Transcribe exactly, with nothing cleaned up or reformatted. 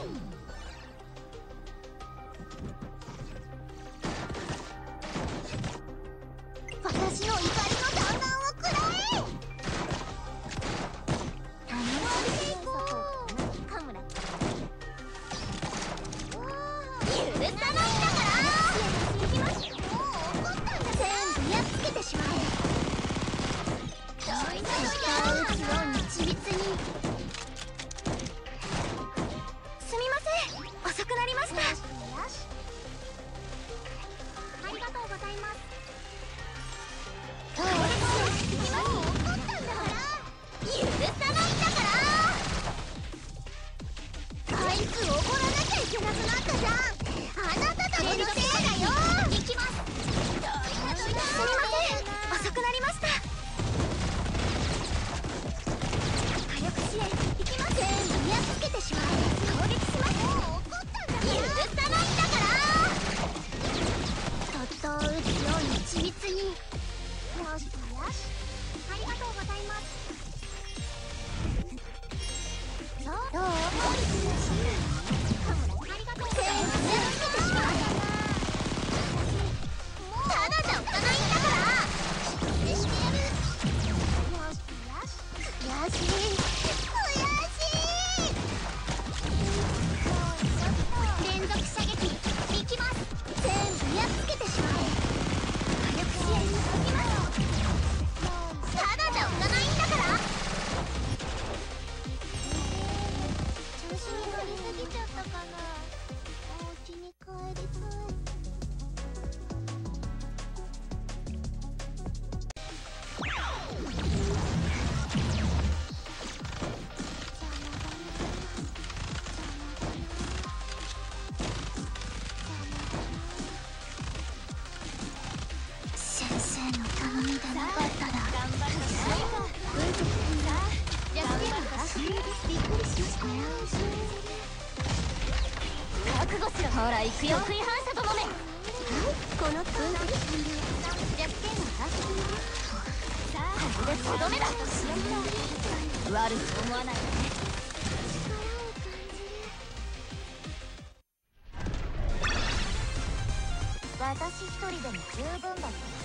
私の怒りの弾丸をくらえ。頼んでいこう。カムラ許さないんだから。行きますよ。もう怒ったんだから。全部やっつけてしまえ。どいつを打つように緻密に。すみません、遅くなりました。よしよし、ありがとうございます。もう怒ったんだから許さないんだから。あいつおごらなきゃいけなくなったじゃん。あなたたちのせいだよ。行きます。すみません、遅くなりました。火力支援行きます。全部やっつけてしまえ。攻撃します。もう怒ったんだから許さないんだから。とっとを打つように緻密に。よしよし、ありがとうございます。そう、どう？効率よし。カムラありがとうございます。全部やっつけてしまえ。ただじゃ置かないんだから。知ってしてやる。よしよし、悔しい悔しい。連続射撃いきます。全部やっつけてしまえ。火力支援いきます。ただじゃ置かないんだから。調子に乗りすぎちゃったかな。お家に帰りたい。先生の頼みでなかったら。頑張るのか。じゃあびっくりしましたよ。覚悟しろ。ほら行くよ。得意反射と飲め。この分析弱点はさあこれでとどめだ。悪く思わないでね。私一人でも十分だった。